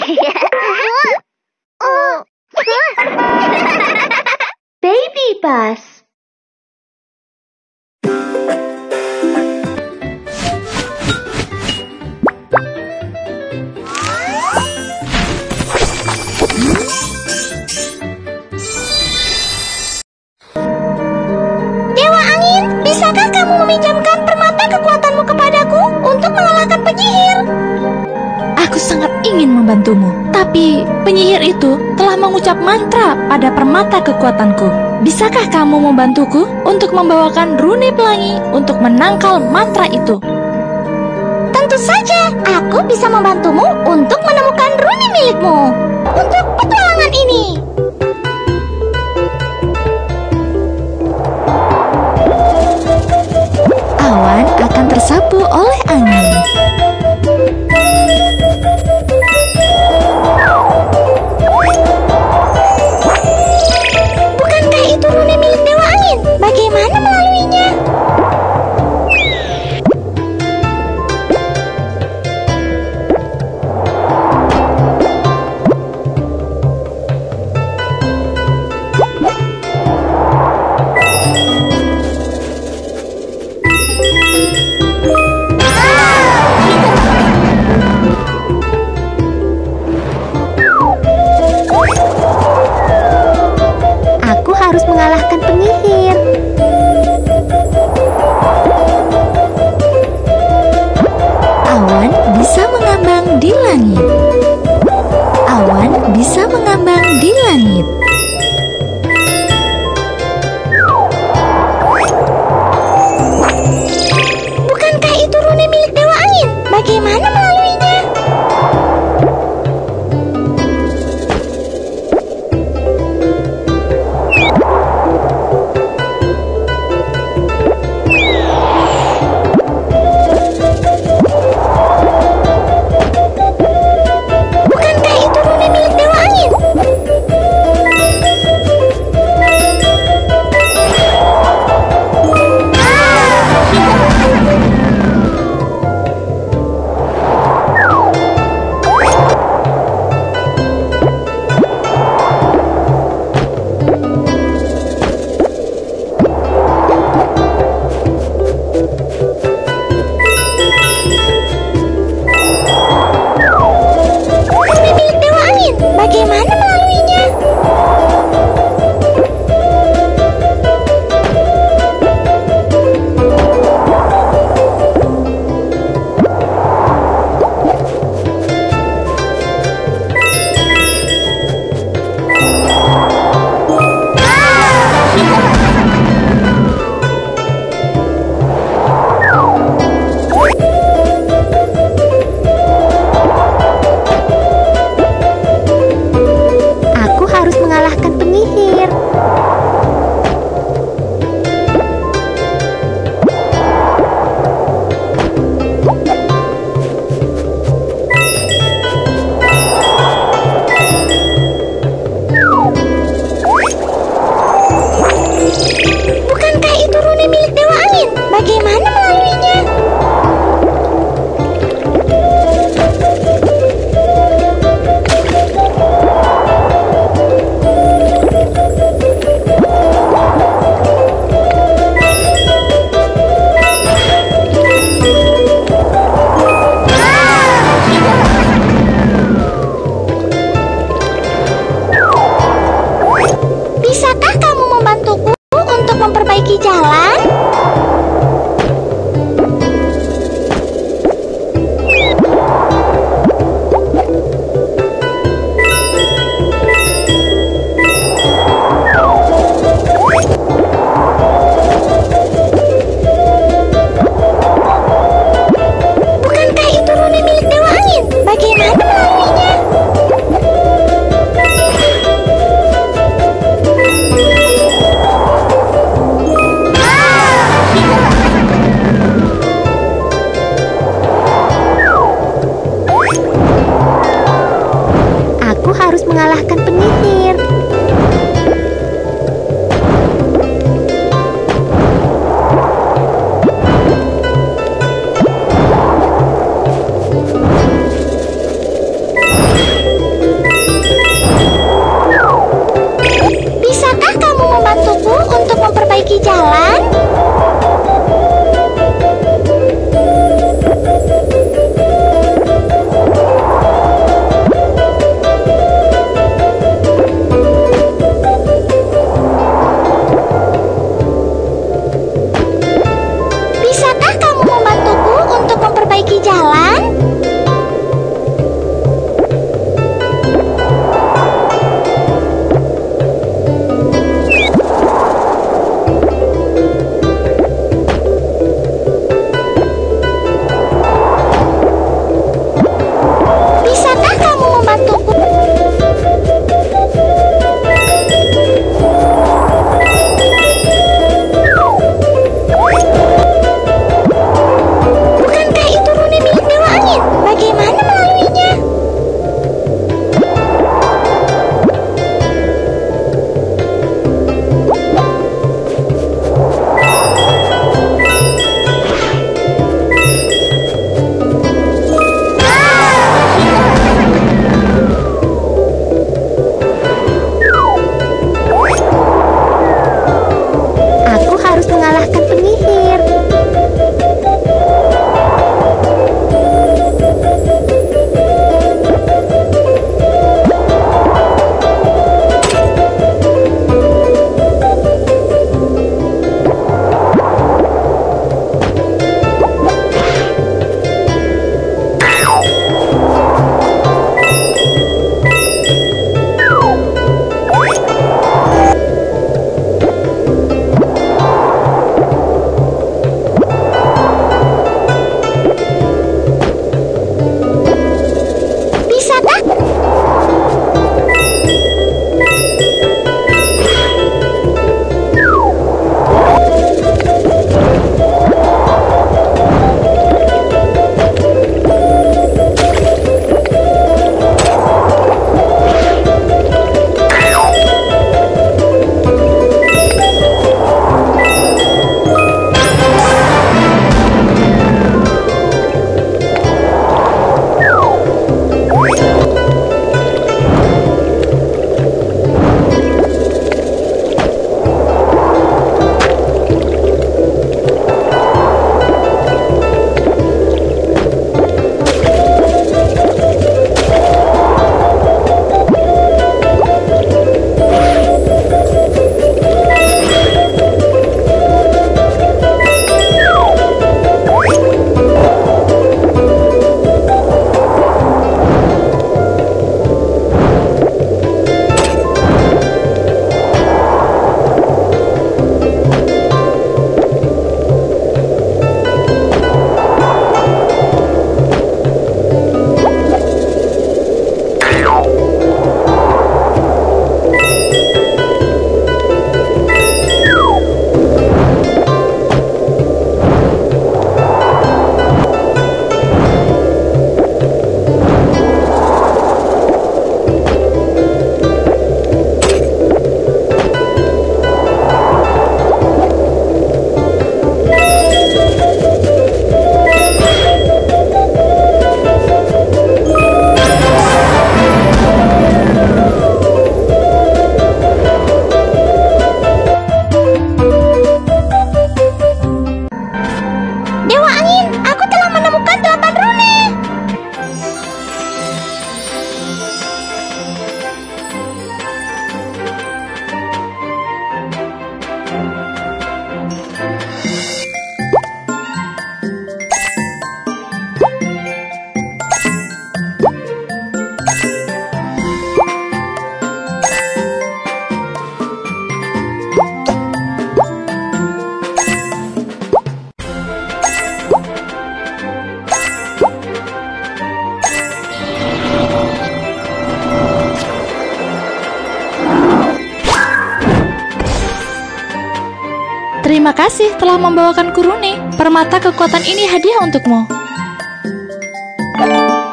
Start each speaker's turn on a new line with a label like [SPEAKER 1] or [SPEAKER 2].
[SPEAKER 1] Baby bus.
[SPEAKER 2] Dewa Angin, bisakah kamu meminjamkan permata kekuatanmu kepadaku untuk mengalahkan penyihir?
[SPEAKER 3] Aku sangat ingin membantumu, tapi penyihir itu telah mengucap mantra pada permata kekuatanku. Bisakah kamu membantuku untuk membawakan rune pelangi untuk menangkal mantra itu?
[SPEAKER 2] Tentu saja, aku bisa membantumu untuk menemukan rune milikmu untuk petualangan ini.
[SPEAKER 3] Awan akan tersapu oleh angin.
[SPEAKER 2] Bukankah itu rune milik Dewa Angin? Bagaimana melaluinya? Aku harus mengalahkan penyihir.
[SPEAKER 3] Awan bisa mengambang di langit. Awan bisa mengambang di langit.
[SPEAKER 2] Bukankah itu rune milik Dewa Angin? Bagaimana melaluinya? Bukankah itu rune milik Dewa Angin? Rune milik Dewa Angin. Bagaimana melaluinya? Aku harus mengalahkan penyihir. Bukankah itu rune milik Dewa Angin? Bagaimana melaluinya? Bisakah kamu membantuku untuk memperbaiki jalan? Bukankah itu rune milik Dewa Angin? Bagaimana melaluinya? Aku harus mengalahkan penyihir.
[SPEAKER 3] Terima kasih telah membawakanku rune. Permata kekuatan ini hadiah untukmu.